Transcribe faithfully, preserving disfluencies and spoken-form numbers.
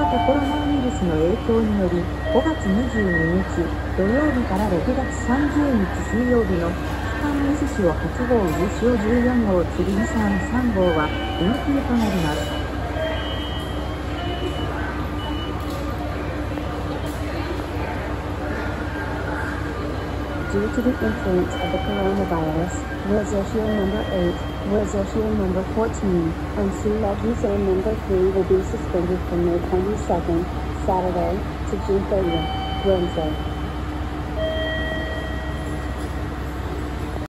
型コロナウイルスの影響により、ごがつにじゅうににち土曜日からろくがつさんじゅうにち水曜日の期間ミスシオはちごう、渦潮じゅうよんごう、釣りにさんさんごうは運休となります。Due to the influence of the coronavirus, Rosacea number eight, Rosacea number fourteen, and Sulawesi number three will be suspended from May twenty-second, Saturday, to June thirtieth, Wednesday.